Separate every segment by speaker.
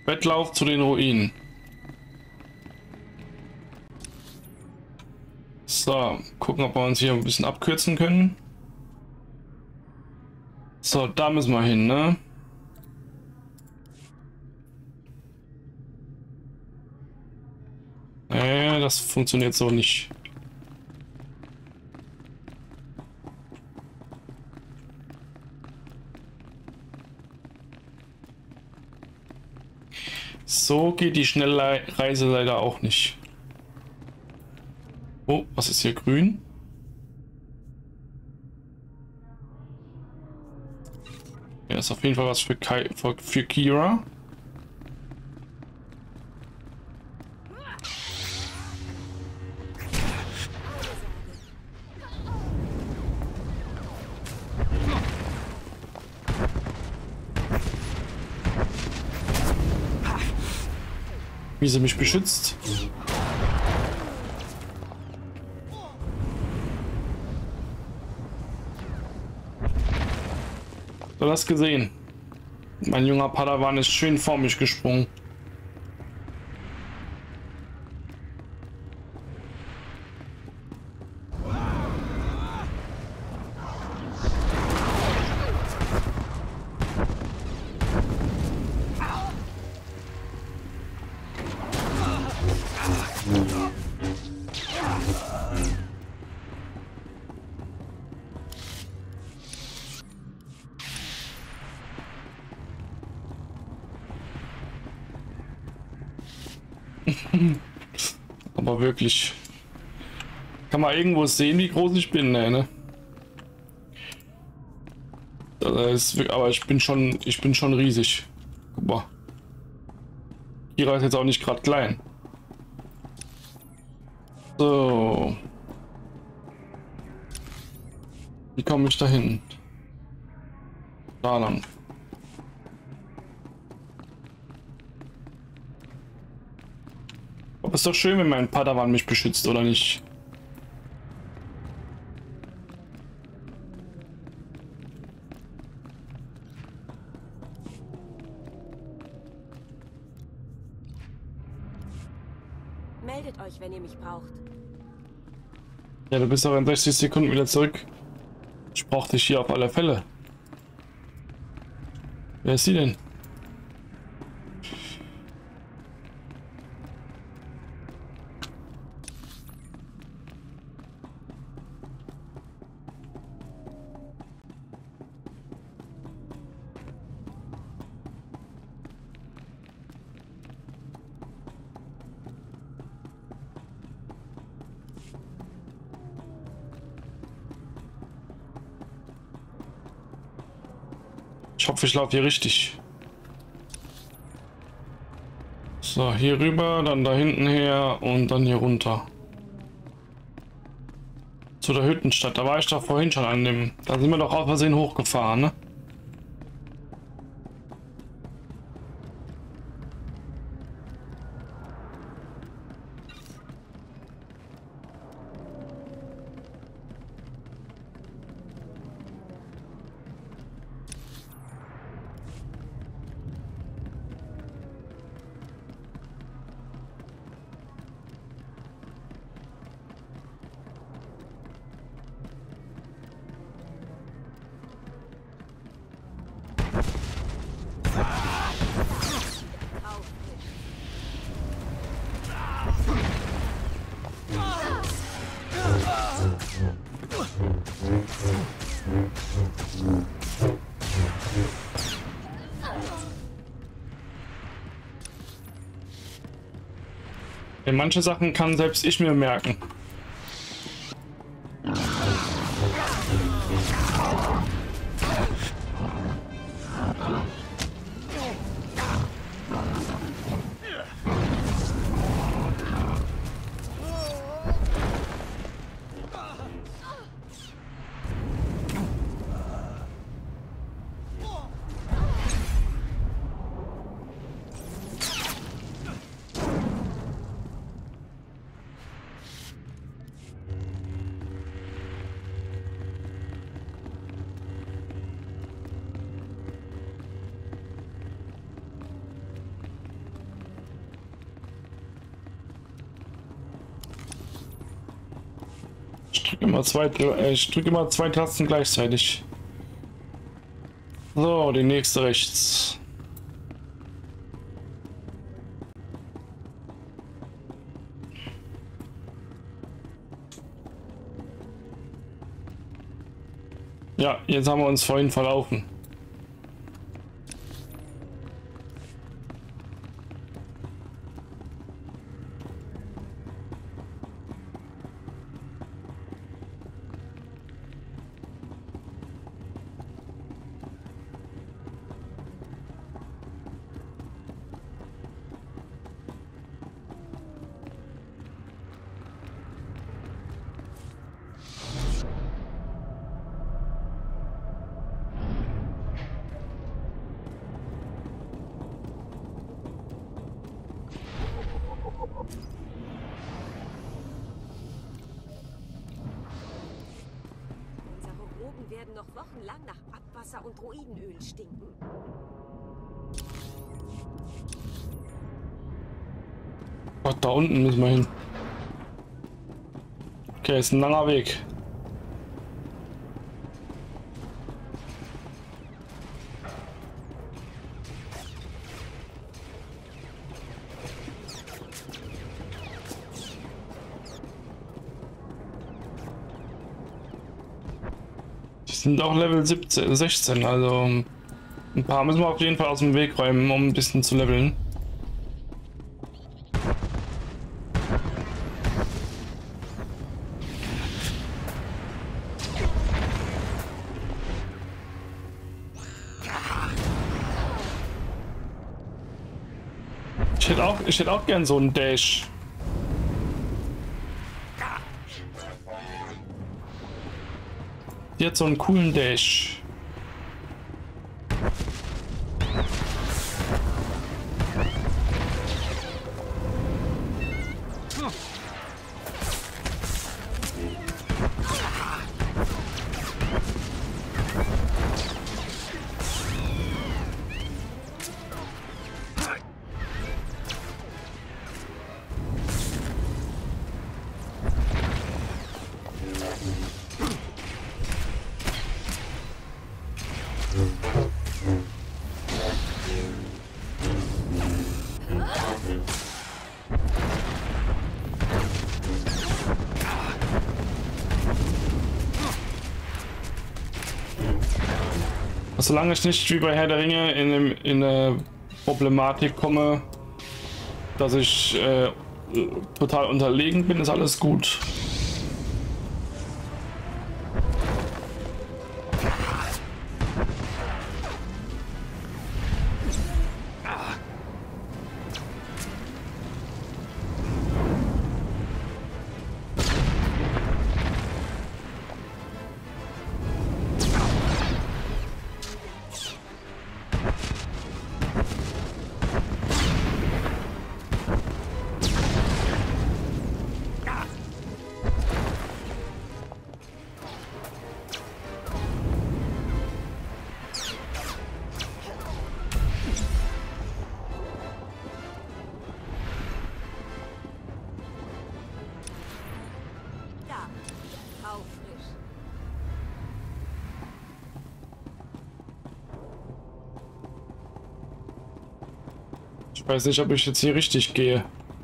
Speaker 1: Wettlauf zu den Ruinen. So, gucken, ob wir uns hier ein bisschen abkürzen können. So, da müssen wir hin, ne? Das funktioniert so nicht. So geht die Schnellreise leider auch nicht. Oh, was ist hier grün? Ja, ist auf jeden Fall was für Kira. Wie sie mich beschützt. Du hast gesehen. Mein junger Padawan ist schön vor mich gesprungen. Aber wirklich. Kann man irgendwo sehen, wie groß ich bin, ne? Aber ich bin schon riesig. Guck mal. Kira ist jetzt auch nicht gerade klein. So. Wie komme ich da hin? Da lang. Aber ist doch schön, wenn mein Padawan mich beschützt, oder nicht?
Speaker 2: Meldet euch, wenn ihr mich braucht.
Speaker 1: Ja, du bist auch in 60 Sekunden wieder zurück. Ich brauche dich hier auf alle Fälle. Wer ist sie denn? Ich hoffe, ich laufe hier richtig. So, hier rüber, dann da hinten her und dann hier runter. Zu der Hüttenstadt. Da war ich doch vorhin schon an dem... Da sind wir doch aus Versehen hochgefahren, ne? Denn manche Sachen kann selbst ich mir merken. Ich drücke immer zwei Tasten gleichzeitig. So, die nächste rechts. Ja, jetzt haben wir uns vorhin verlaufen.
Speaker 2: Werden noch wochenlang nach Abwasser und Ruinenöl stinken.
Speaker 1: Gott, da unten müssen wir hin. Okay, ist ein langer Weg. Sind auch Level 17, 16, also ein paar müssen wir auf jeden Fall aus dem Weg räumen, um ein bisschen zu leveln. Ich hätte auch gern so einen Dash. Jetzt so einen coolen Dash. Solange ich nicht wie bei Herr der Ringe in eine Problematik komme, dass ich total unterlegen bin, ist alles gut. Ich weiß nicht, ob ich jetzt hier richtig gehe.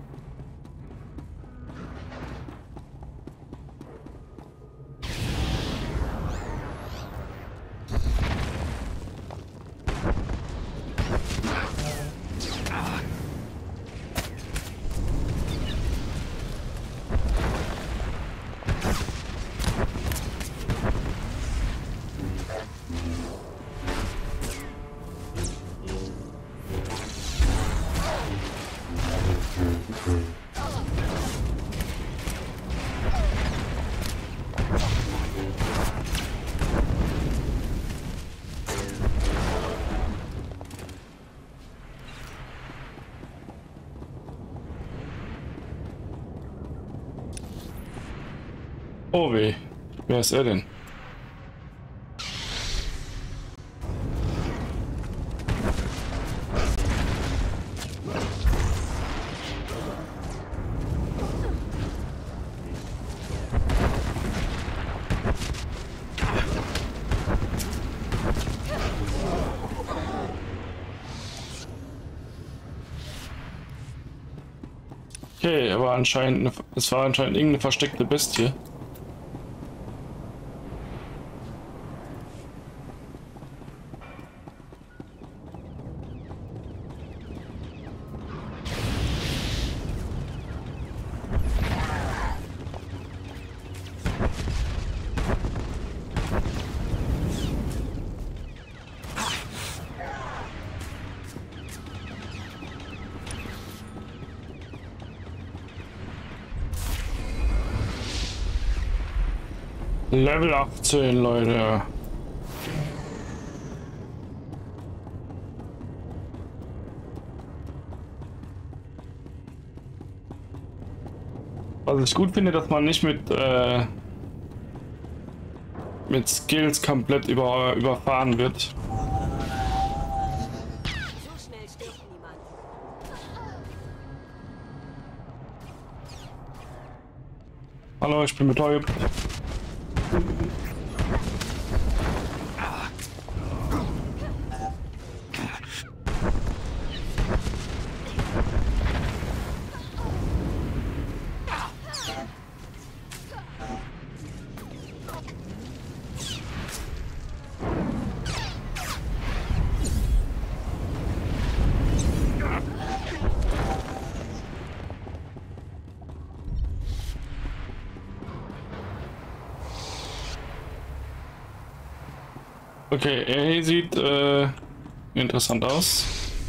Speaker 1: Oh weh, wer ist er denn? Okay, aber anscheinend, es war anscheinend irgendeine versteckte Bestie. Level 18, Leute. Was ich gut finde, dass man nicht mit Skills komplett überfahren wird.
Speaker 2: So schnell stirbt niemand.
Speaker 1: Hallo, ich bin betäubt. Okay, er hier sieht interessant aus.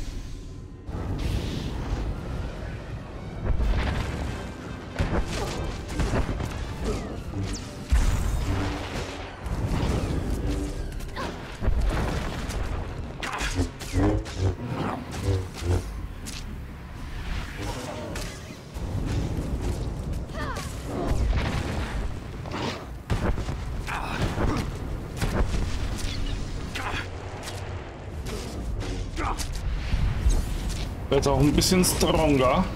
Speaker 1: Jetzt auch ein bisschen stronger.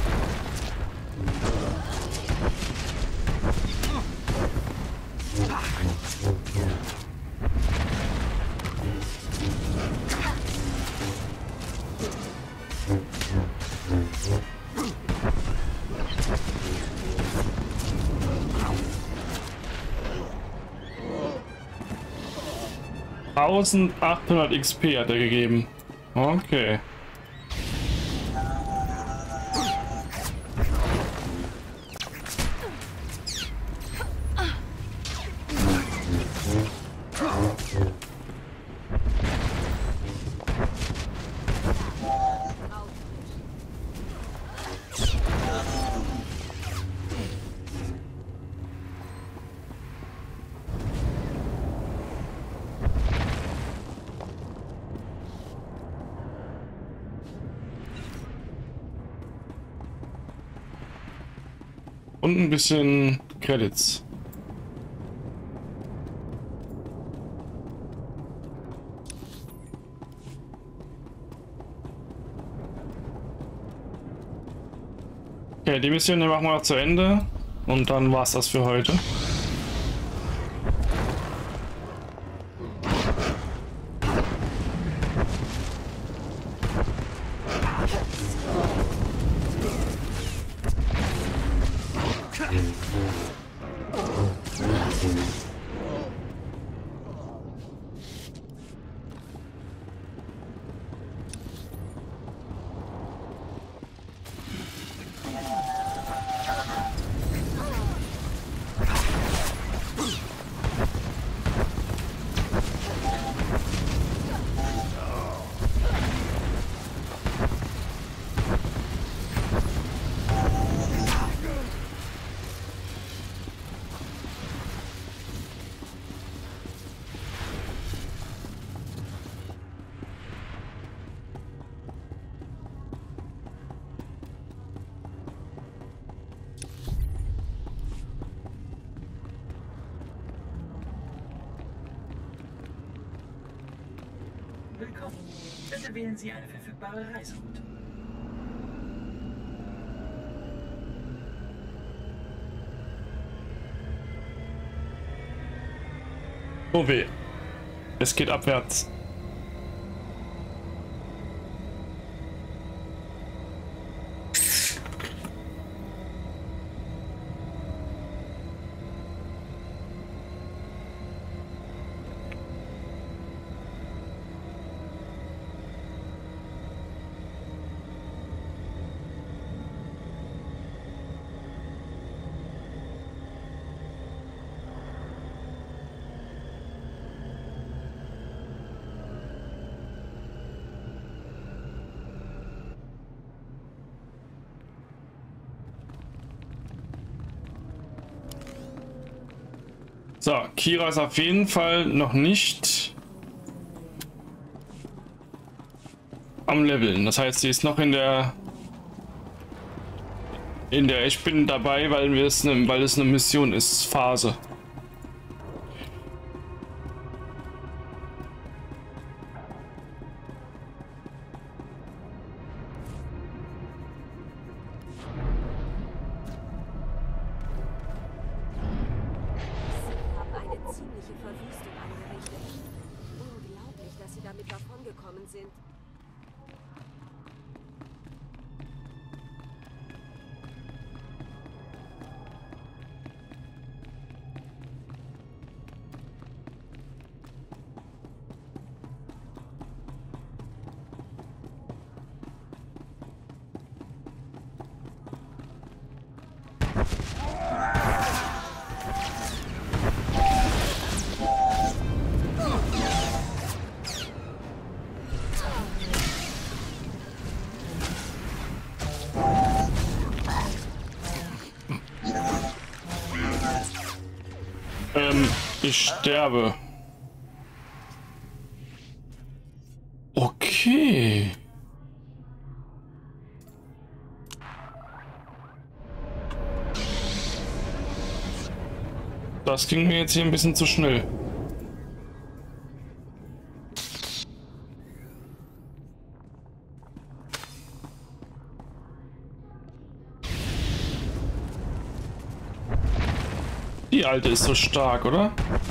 Speaker 1: 1800 XP hat er gegeben. Okay. Und ein bisschen Credits. Okay, die Mission die machen wir zu Ende und dann war's das für heute.
Speaker 3: Willkommen. Bitte wählen Sie eine verfügbare Reiseroute.
Speaker 1: Oh weh. Es geht abwärts. So, Kira ist auf jeden Fall noch nicht am Leveln. Das heißt, sie ist noch in der ich bin dabei, weil es eine Mission ist, Phase.
Speaker 2: Sind.
Speaker 1: Ich sterbe. Okay. Das ging mir jetzt hier ein bisschen zu schnell. Die alte ist so stark, oder?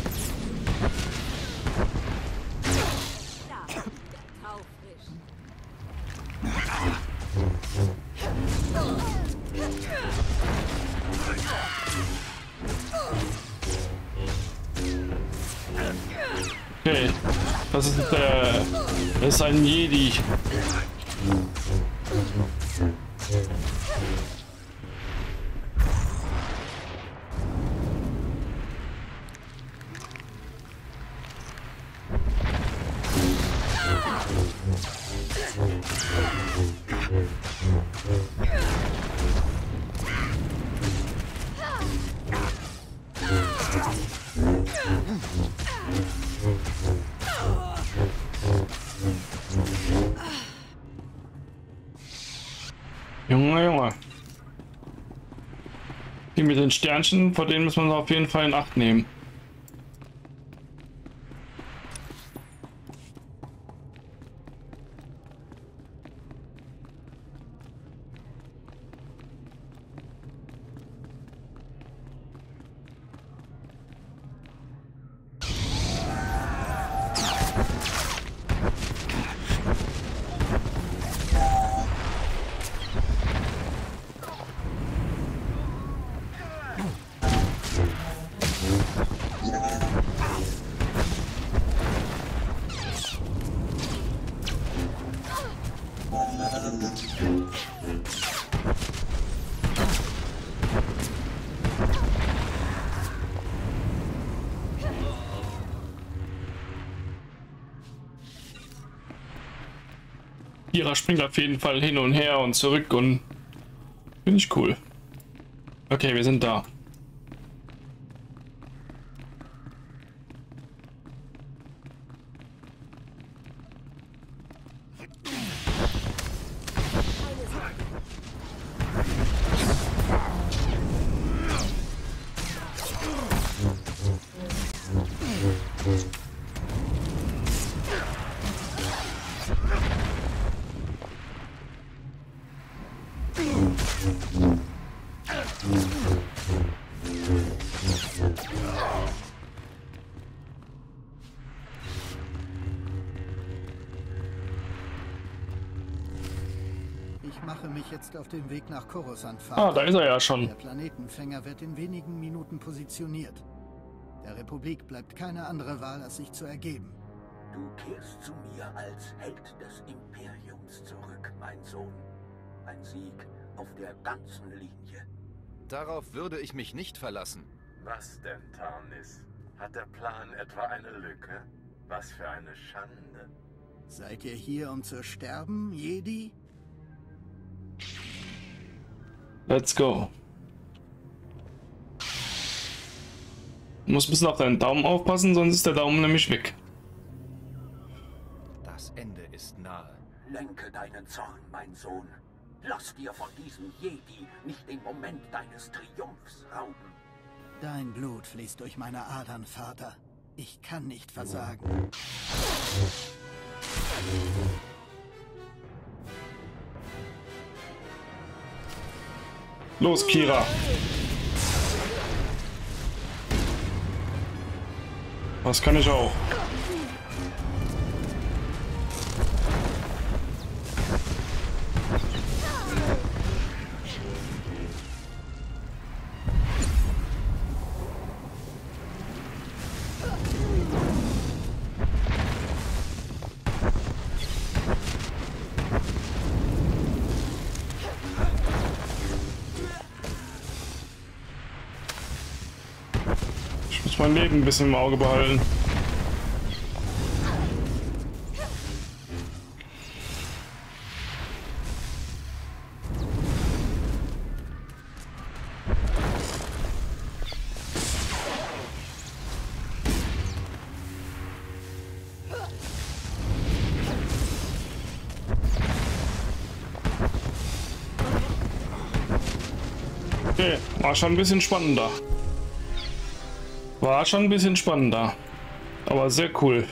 Speaker 1: Okay, das ist ein Jedi. Junge. Die mit den Sternchen, vor denen muss man auf jeden Fall in Acht nehmen. Kira springt auf jeden Fall hin und her und zurück und finde ich cool. Okay, wir sind da.
Speaker 4: Ich mache mich jetzt auf den Weg nach Coruscant.
Speaker 1: Ah, da ist er ja schon.
Speaker 4: Der Planetenfänger wird in wenigen Minuten positioniert. Der Republik bleibt keine andere Wahl, als sich zu ergeben.
Speaker 5: Du kehrst zu mir als Held des Imperiums zurück, mein Sohn. Ein Sieg auf der ganzen Linie.
Speaker 6: Darauf würde ich mich nicht verlassen.
Speaker 7: Was denn, Tarnis? Hat der Plan etwa eine Lücke? Was für eine Schande.
Speaker 4: Seid ihr hier, um zu sterben, Jedi?
Speaker 1: Let's go. Du musst ein bisschen auf deinen Daumen aufpassen, sonst ist der Daumen nämlich weg.
Speaker 6: Das Ende ist nahe.
Speaker 5: Lenke deinen Zorn, mein Sohn. Lass dir von diesem Jedi nicht den Moment deines Triumphs rauben.
Speaker 4: Dein Blut fließt durch meine Adern, Vater. Ich kann nicht versagen.
Speaker 1: Los, Kira. Das kann ich auch. Ich muss mein Leben ein bisschen im Auge behalten. Okay, war schon ein bisschen spannender. War schon ein bisschen spannender. Aber sehr cool.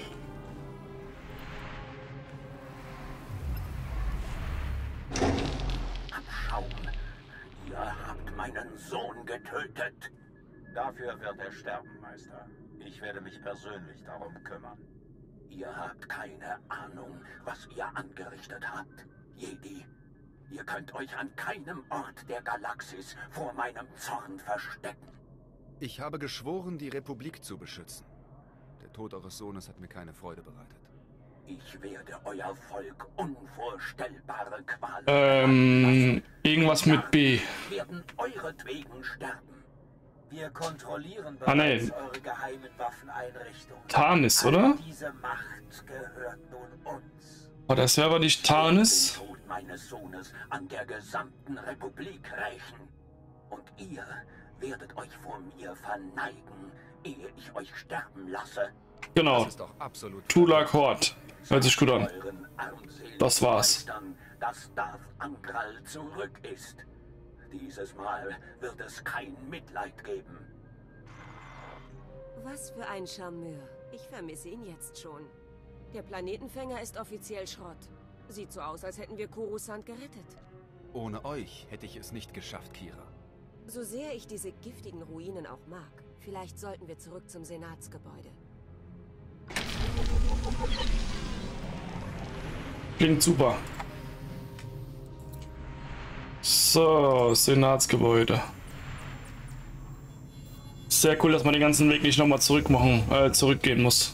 Speaker 5: Abschaum. Ihr habt meinen Sohn getötet.
Speaker 7: Dafür wird er sterben, Meister. Ich werde mich persönlich darum kümmern.
Speaker 5: Ihr habt keine Ahnung, was ihr angerichtet habt, Jedi. Ihr könnt euch an keinem Ort der Galaxis vor meinem Zorn verstecken.
Speaker 6: Ich habe geschworen, die Republik zu beschützen. Der Tod eures Sohnes hat mir keine Freude bereitet.
Speaker 5: Ich werde euer Volk unvorstellbare Qualen
Speaker 1: Irgendwas mit B.
Speaker 5: werden euretwegen sterben.
Speaker 3: Wir kontrollieren
Speaker 1: Ah, nee.
Speaker 3: bereits eure geheimen Waffeneinrichtungen.
Speaker 1: Tarnis, oder?
Speaker 3: Diese Macht gehört nun uns.
Speaker 1: Oh, das wäre aber nicht Tarnis.
Speaker 5: Den Tod meines Sohnes an der gesamten Republik rächen. Und ihr werdet euch vor mir verneigen, ehe ich euch sterben lasse.
Speaker 1: Genau.
Speaker 6: Das ist doch absolut...
Speaker 1: Tulak Hort. Hört sich gut an.
Speaker 5: Euren armseligen
Speaker 1: Das war's.
Speaker 5: Meistern, dass Darth Angral zurück ist. Dieses Mal wird es kein Mitleid geben.
Speaker 2: Was für ein Charmeur. Ich vermisse ihn jetzt schon. Der Planetenfänger ist offiziell Schrott. Sieht so aus, als hätten wir Coruscant gerettet.
Speaker 6: Ohne euch hätte ich es nicht geschafft, Kira.
Speaker 2: So sehr ich diese giftigen Ruinen auch mag, vielleicht sollten wir zurück zum Senatsgebäude.
Speaker 1: Klingt super. So, Senatsgebäude. Sehr cool, dass man den ganzen Weg nicht nochmal zurückgehen muss.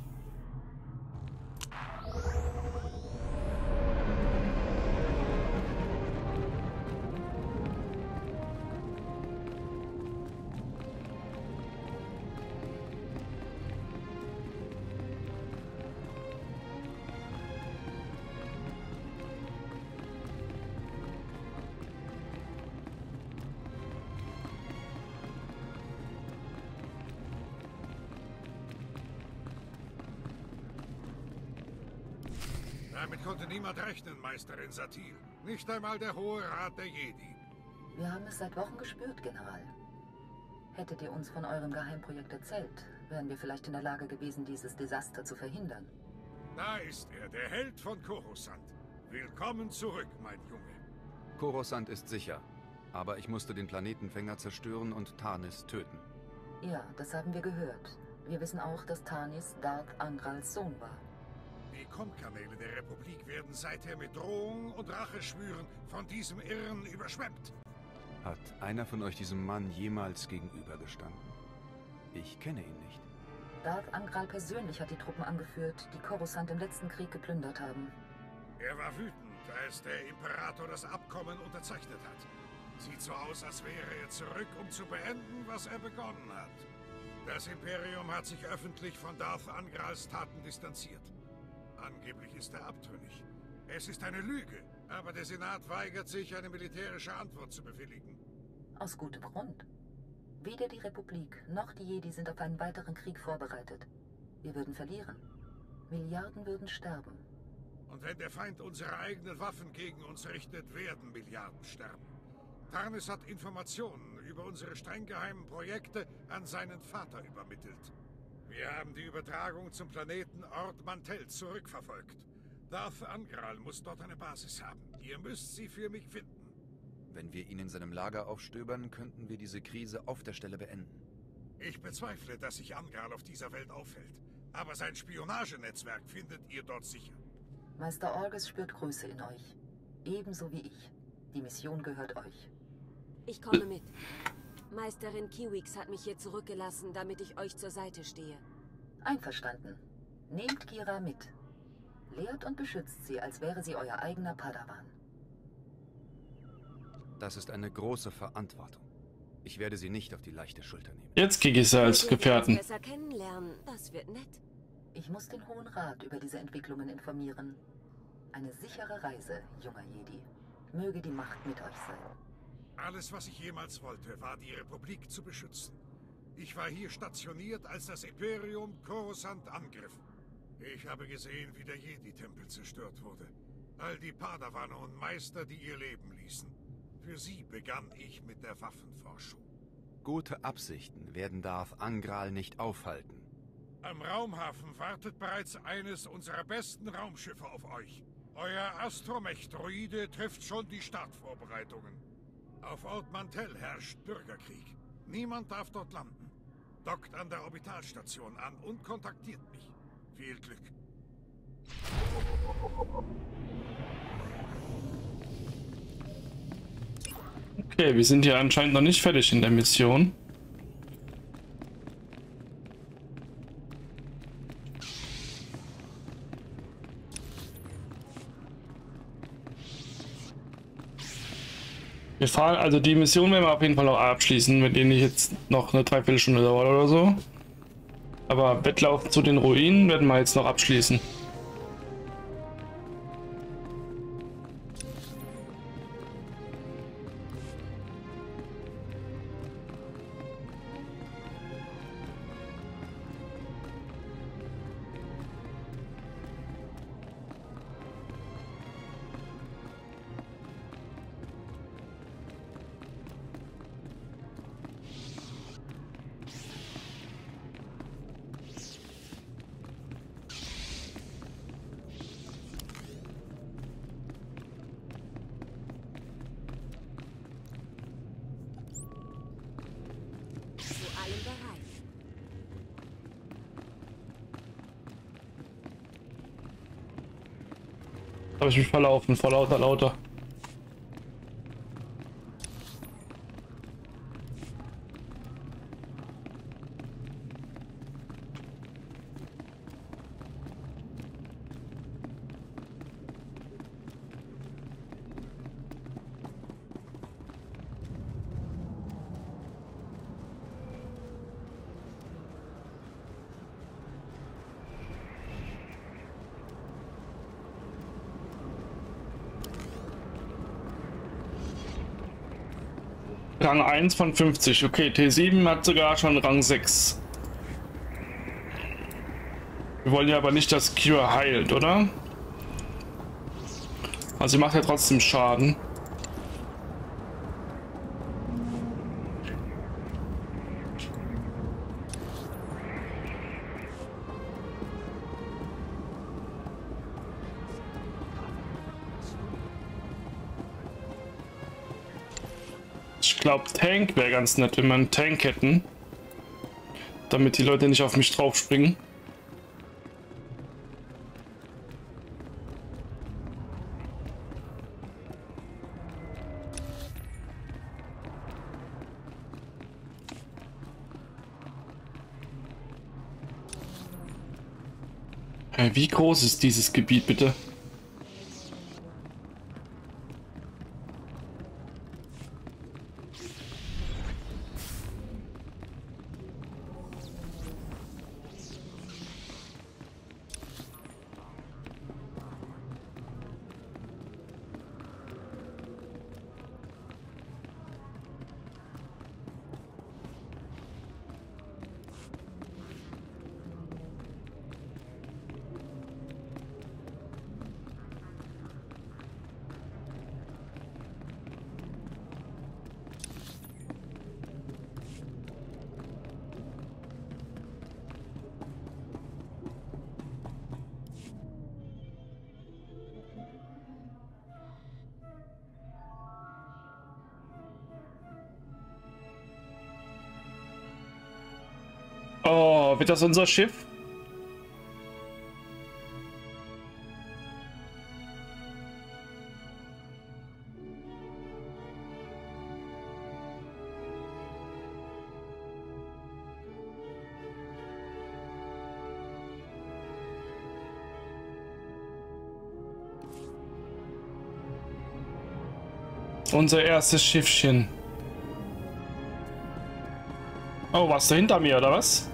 Speaker 8: Damit konnte niemand rechnen, Meisterin Satil. Nicht einmal der Hohe Rat der Jedi.
Speaker 9: Wir haben es seit Wochen gespürt, General. Hättet ihr uns von eurem Geheimprojekt erzählt, wären wir vielleicht in der Lage gewesen, dieses Desaster zu verhindern.
Speaker 8: Da ist er, der Held von Coruscant. Willkommen zurück, mein Junge.
Speaker 6: Coruscant ist sicher. Aber ich musste den Planetenfänger zerstören und Tarnis töten.
Speaker 9: Ja, das haben wir gehört. Wir wissen auch, dass Tarnis Darth Angrals Sohn war.
Speaker 8: Die Kommkanäle der Republik werden seither mit Drohungen und Racheschwüren von diesem Irren überschwemmt.
Speaker 6: Hat einer von euch diesem Mann jemals gegenübergestanden? Ich kenne ihn nicht.
Speaker 9: Darth Angral persönlich hat die Truppen angeführt, die Coruscant im letzten Krieg geplündert haben.
Speaker 8: Er war wütend, als der Imperator das Abkommen unterzeichnet hat. Sieht so aus, als wäre er zurück, um zu beenden, was er begonnen hat. Das Imperium hat sich öffentlich von Darth Angrals Taten distanziert. Angeblich ist er abtrünnig. Es ist eine Lüge, aber der Senat weigert sich, eine militärische Antwort zu bewilligen.
Speaker 9: Aus gutem Grund. Weder die Republik noch die Jedi sind auf einen weiteren Krieg vorbereitet. Wir würden verlieren. Milliarden würden sterben.
Speaker 8: Und wenn der Feind unsere eigenen Waffen gegen uns richtet, werden Milliarden sterben. Tarnis hat Informationen über unsere streng geheimen Projekte an seinen Vater übermittelt. Wir haben die Übertragung zum Planeten Ord Mantell zurückverfolgt. Darth Angral muss dort eine Basis haben. Ihr müsst sie für mich finden.
Speaker 6: Wenn wir ihn in seinem Lager aufstöbern, könnten wir diese Krise auf der Stelle beenden.
Speaker 8: Ich bezweifle, dass sich Angral auf dieser Welt aufhält. Aber sein Spionagenetzwerk findet ihr dort sicher.
Speaker 9: Meister Orgus spürt Größe in euch. Ebenso wie ich. Die Mission gehört euch.
Speaker 2: Ich komme mit. Meisterin Kiwix hat mich hier zurückgelassen, damit ich euch zur Seite stehe.
Speaker 9: Einverstanden. Nehmt Kira mit. Lehrt und beschützt sie, als wäre sie euer eigener Padawan.
Speaker 6: Das ist eine große Verantwortung. Ich werde sie nicht auf die leichte Schulter nehmen.
Speaker 1: Jetzt kriege ich sie als
Speaker 2: Wir werden
Speaker 1: Gefährten.
Speaker 2: uns besser kennenlernen. Das wird nett.
Speaker 9: Ich muss den Hohen Rat über diese Entwicklungen informieren. Eine sichere Reise, junger Jedi. Möge die Macht mit euch sein.
Speaker 8: Alles, was ich jemals wollte, war die Republik zu beschützen. Ich war hier stationiert, als das Imperium Coruscant angriff. Ich habe gesehen, wie der Jedi-Tempel zerstört wurde. All die Padawane und Meister, die ihr Leben ließen. Für sie begann ich mit der Waffenforschung.
Speaker 6: Gute Absichten werden Darth Angral nicht aufhalten.
Speaker 8: Am Raumhafen wartet bereits eines unserer besten Raumschiffe auf euch. Euer Astromech-Droide trifft schon die Startvorbereitungen. Auf Ord Mantell herrscht Bürgerkrieg. Niemand darf dort landen. Dockt an der Orbitalstation an und kontaktiert mich. Viel Glück.
Speaker 1: Okay, wir sind hier anscheinend noch nicht fertig in der Mission. Wir fahren, also die Mission werden wir auf jeden Fall noch abschließen, mit denen ich jetzt noch eine Dreiviertelstunde dauert oder so. Aber Wettlauf zu den Ruinen werden wir jetzt noch abschließen. Habe ich mich verlaufen, vor lauter. Rang 1 von 50. Okay, T7 hat sogar schon Rang 6. Wir wollen ja aber nicht, dass Kira heilt, oder? Also sie macht ja trotzdem Schaden. Ich glaube, Tank wäre ganz nett, wenn wir einen Tank hätten. Damit die Leute nicht auf mich drauf springen. Wie groß ist dieses Gebiet, bitte? So, wird das unser Schiff? Unser erstes Schiffchen. Oh, was da hinter mir, oder was?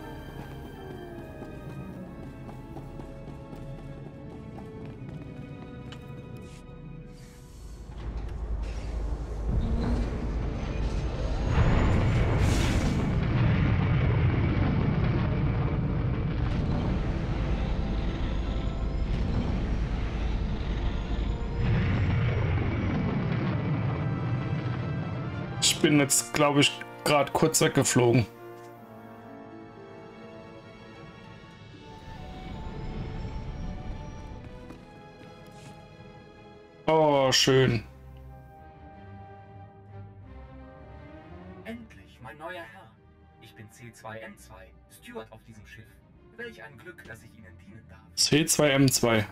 Speaker 1: Ich bin jetzt, glaube ich, gerade kurz weggeflogen. Oh, schön.
Speaker 10: Endlich, mein neuer Herr. Ich bin C2M2, Steward auf diesem Schiff. Welch ein Glück, dass ich Ihnen dienen darf.
Speaker 1: C2M2.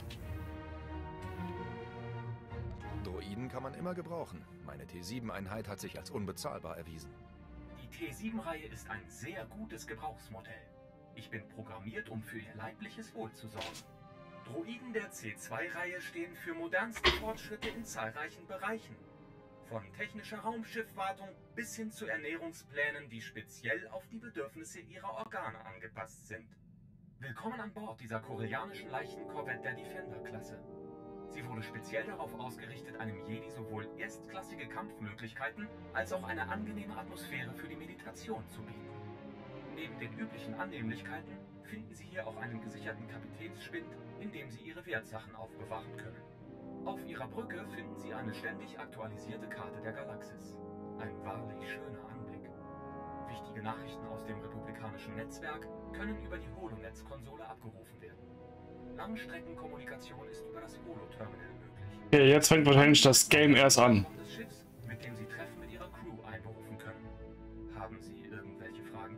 Speaker 6: Droiden kann man immer gebrauchen. Meine T7-Einheit hat sich als unbezahlbar erwiesen.
Speaker 10: Die T7-Reihe ist ein sehr gutes Gebrauchsmodell. Ich bin programmiert, um für Ihr leibliches Wohl zu sorgen. Droiden der C2-Reihe stehen für modernste Fortschritte in zahlreichen Bereichen. Von technischer Raumschiffwartung bis hin zu Ernährungsplänen, die speziell auf die Bedürfnisse Ihrer Organe angepasst sind. Willkommen an Bord dieser koreanischen leichten Korvette der Defender-Klasse. Sie wurde speziell darauf ausgerichtet, einem Jedi sowohl erstklassige Kampfmöglichkeiten als auch eine angenehme Atmosphäre für die Meditation zu bieten. Neben den üblichen Annehmlichkeiten finden Sie hier auch einen gesicherten Kapitänsspind, in dem Sie Ihre Wertsachen aufbewahren können. Auf Ihrer Brücke finden Sie eine ständig aktualisierte Karte der Galaxis. Ein wahrlich schöner Anblick. Wichtige Nachrichten aus dem republikanischen Netzwerk können über die Holonetzkonsole abgerufen werden. Langstreckenkommunikation ist über das Holo-Terminal möglich.
Speaker 1: Okay, jetzt fängt wahrscheinlich das Game erst an.
Speaker 10: Des Schiffs, mit dem Sie Treffen mit Ihrer Crew einberufen können. Haben Sie irgendwelche Fragen?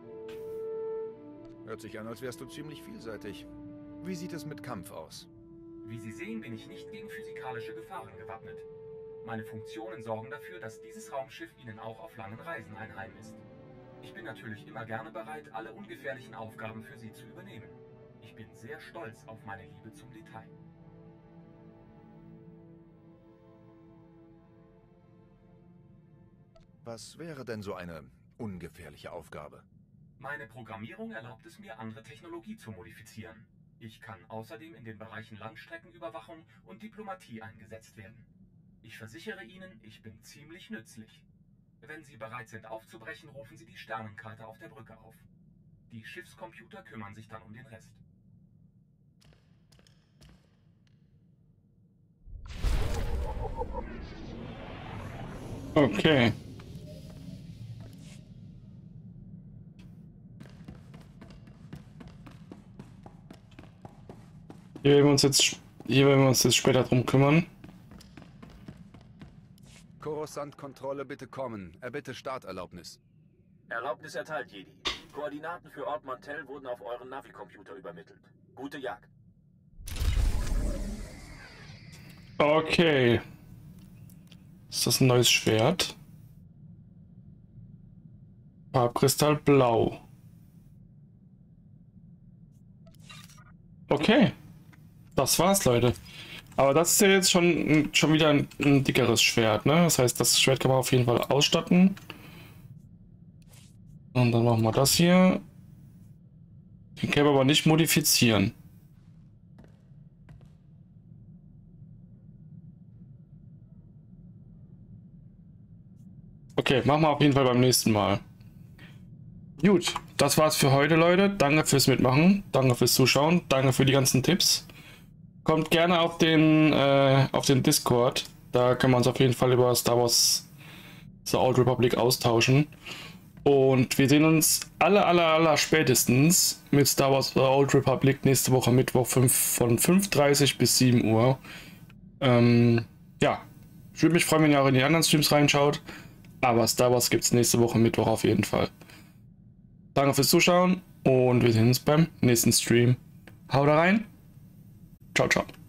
Speaker 6: Hört sich an, als wärst du ziemlich vielseitig. Wie sieht es mit Kampf aus?
Speaker 10: Wie Sie sehen, bin ich nicht gegen physikalische Gefahren gewappnet. Meine Funktionen sorgen dafür, dass dieses Raumschiff Ihnen auch auf langen Reisen ein Heim ist. Ich bin natürlich immer gerne bereit, alle ungefährlichen Aufgaben für Sie zu übernehmen. Ich bin sehr stolz auf meine Liebe zum Detail.
Speaker 6: Was wäre denn so eine ungefährliche Aufgabe?
Speaker 10: Meine Programmierung erlaubt es mir, andere Technologie zu modifizieren. Ich kann außerdem in den Bereichen Langstreckenüberwachung und Diplomatie eingesetzt werden. Ich versichere Ihnen, ich bin ziemlich nützlich. Wenn Sie bereit sind aufzubrechen, rufen Sie die Sternenkarte auf der Brücke auf. Die Schiffscomputer kümmern sich dann um den Rest.
Speaker 1: Okay. Hier werden wir uns jetzt später drum kümmern.
Speaker 6: Coruscant-Kontrolle, bitte kommen. Erbitte Starterlaubnis.
Speaker 11: Erlaubnis erteilt, Jedi. Koordinaten für Ort Mantell wurden auf euren Navi-Computer übermittelt. Gute Jagd.
Speaker 1: Okay. Ist das ein neues Schwert? Farbkristall blau. Okay. Das war's, Leute. Aber das ist ja jetzt schon wieder ein dickeres Schwert, ne? Das heißt, das Schwert kann man auf jeden Fall ausstatten. Und dann machen wir das hier. Den können wir aber nicht modifizieren. Okay, machen wir auf jeden Fall beim nächsten Mal. Gut, das war's für heute, Leute. Danke fürs Mitmachen, danke fürs Zuschauen, danke für die ganzen Tipps. Kommt gerne auf den Discord. Da können wir uns auf jeden Fall über Star Wars The Old Republic austauschen. Und wir sehen uns aller spätestens mit Star Wars The Old Republic nächste Woche Mittwoch von 5:30 bis 7 Uhr. Ja, ich würde mich freuen, wenn ihr auch in die anderen Streams reinschaut. Aber Star Wars gibt es nächste Woche Mittwoch auf jeden Fall. Danke fürs Zuschauen Und wir sehen uns beim nächsten Stream. Haut rein. Ciao, ciao.